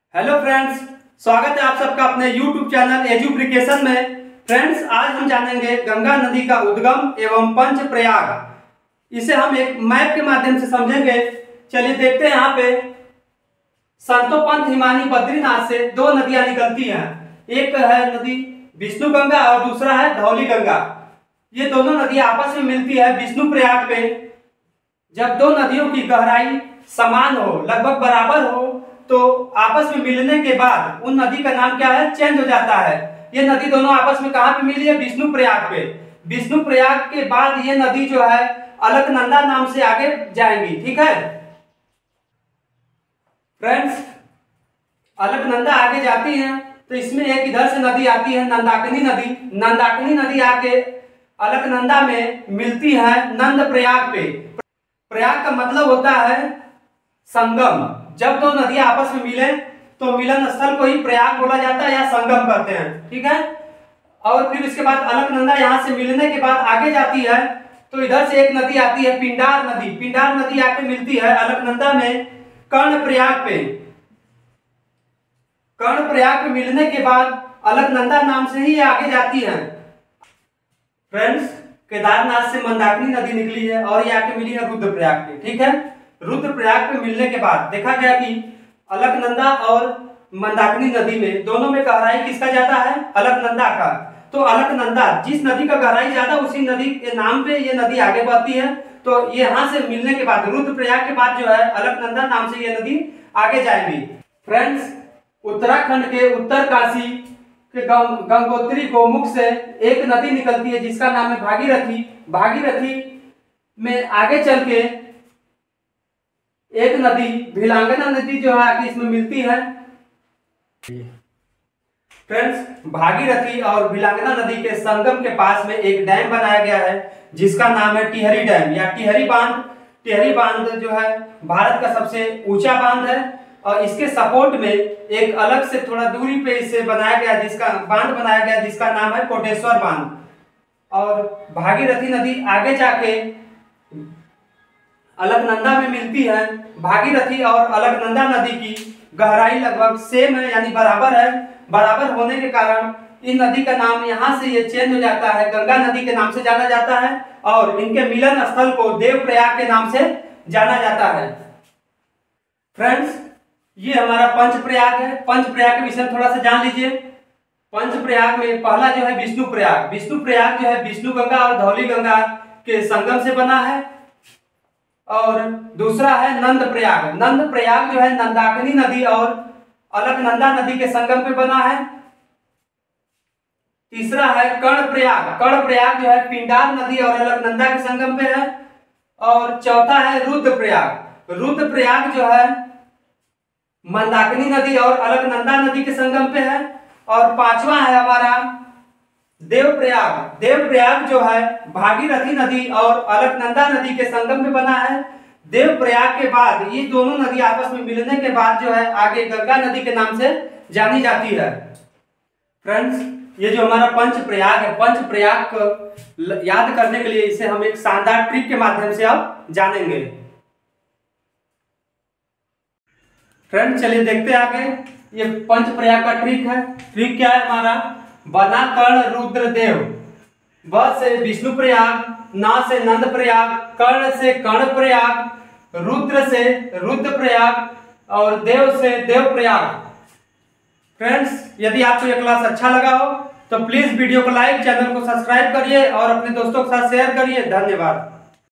Hello friends, स्वागत है आप सबका अपने YouTube चैनल एजुप्लिकेशन में। फ्रेंड्स, आज हम जानेंगे गंगा नदी का उद्गम एवं पंच प्रयाग। इसे हम एक मैप के माध्यम से समझेंगे। चलिए देखते हैं। यहाँ पे संतोपंथ हिमानी बद्रीनाथ से दो नदियां निकलती हैं। एक है नदी विष्णु गंगा और दूसरा है धौली गंगा। ये दोनों नदियां आपस में मिलती है विष्णु प्रयाग पे। जब दो नदियों की गहराई समान हो, लगभग बराबर हो, तो आपस में मिलने के बाद उन नदी का नाम क्या है, चेंज हो जाता है। ये नदी दोनों आपस में कहां पे मिली है? विष्णु प्रयाग पे। विष्णु प्रयाग के बाद ये नदी जो है अलकनंदा नाम से आगे जाएंगी। ठीक है फ्रेंड्स, अलकनंदा आगे जाती है तो इसमें एक इधर से नदी आती है नंदाकिनी नदी। नंदाकिनी नदी आके अलकनंदा में मिलती है नंद प्रयाग पे। प्रयाग का मतलब होता है संगम। जब दो नदियां आपस में मिले तो मिलन स्थल को ही प्रयाग बोला जाता है या संगम कहते हैं। ठीक है। और फिर इसके बाद अलकनंदा यहां से मिलने के बाद आगे जाती है तो इधर से एक नदी आती है पिंडार नदी। पिंडार नदी आके मिलती है अलकनंदा में कर्ण प्रयाग पे। कर्ण प्रयाग पे मिलने के बाद अलकनंदा नाम से ही आगे जाती है। फ्रेंड्स, केदारनाथ से मंदाकिनी नदी निकली है और ये आके मिली है रुद्रप्रयाग पे। ठीक है। रुद्रप्रयाग पे मिलने के बाद देखा गया कि अलकनंदा और मंदाकिनी नदी में दोनों में गहराई किसका ज्यादा है? अलकनंदा का। तो अलकनंदा, जिस नदी का गहराई ज्यादा उसी नदी के नाम पे ये नदी आगे बढ़ती है। तो ये यहां से मिलने के बाद रुद्रप्रयाग के बाद जो है अलकनंदा नाम से ये नदी आगे जाएगी। फ्रेंड्स, उत्तराखंड के उत्तर काशी के गंगोत्री गोमुख से एक नदी निकलती है जिसका नाम है भागीरथी। भागीरथी में आगे चल के एक नदी भिलांगना नदी जो है आके इसमें मिलती है। फ्रेंड्स, भागीरथी और भिलांगना नदी के संगम के पास में एक डैम बनाया गया है जिसका नाम है टिहरी डैम या टिहरी बांध। टिहरी बांध जो है भारत का सबसे ऊंचा बांध है और इसके सपोर्ट में एक अलग से थोड़ा दूरी पे इसे बनाया गया जिसका बांध बनाया गया जिसका नाम है कोटेश्वर बांध। और भागीरथी नदी आगे जाके अलकनंदा में मिलती है। भागीरथी और अलकनंदा नदी की गहराई लगभग सेम है यानी बराबर है। बराबर होने के कारण इन नदी का नाम यहाँ से ये चेंज हो जाता है, गंगा नदी के नाम से जाना जाता है और इनके मिलन स्थल को देवप्रयाग के नाम से जाना जाता है। फ्रेंड्स, ये हमारा पंचप्रयाग है। पंचप्रयाग के विषय में थोड़ा सा जान लीजिए। पंचप्रयाग में पहला जो है विष्णु प्रयाग। विष्णु प्रयाग जो है विष्णु गंगा और धौली गंगा के संगम से बना है। और दूसरा है नंद प्रयाग। नंद प्रयाग जो है नंदाकिनी नदी और अलकनंदा नदी के संगम पे बना है। तीसरा है कर्ण प्रयाग। कर्ण प्रयाग जो है पिंडार नदी और अलकनंदा के संगम पे है। और चौथा है रुद्रप्रयाग। रुद्रप्रयाग जो है मंदाकिनी नदी और अलकनंदा नदी के संगम पे है। और पांचवा है हमारा देवप्रयाग। देवप्रयाग जो है भागीरथी नदी और अलकनंदा नदी के संगम में बना है। देवप्रयाग के बाद ये दोनों नदी आपस में मिलने के बाद जो है आगे गंगा नदी के नाम से जानी जाती है। फ्रेंड्स, ये जो हमारा पंचप्रयाग है, पंचप्रयाग को याद करने के लिए इसे हम एक शानदार ट्रिक के माध्यम से अब जानेंगे। फ्रेंड्स, चलिए देखते हैं आगे। ये पंचप्रयाग का ट्रिक है। ट्रिक क्या है हमारा? बना कर्ण रुद्रदेव, ब से विष्णु प्रयाग, ना से नंद प्रयाग, कर्ण से कर्ण प्रयाग, रुद्र से रुद्र प्रयाग और देव से देव प्रयाग। फ्रेंड्स, यदि आपको यह क्लास अच्छा लगा हो तो प्लीज वीडियो को लाइक, चैनल को सब्सक्राइब करिए और अपने दोस्तों के साथ शेयर करिए। धन्यवाद।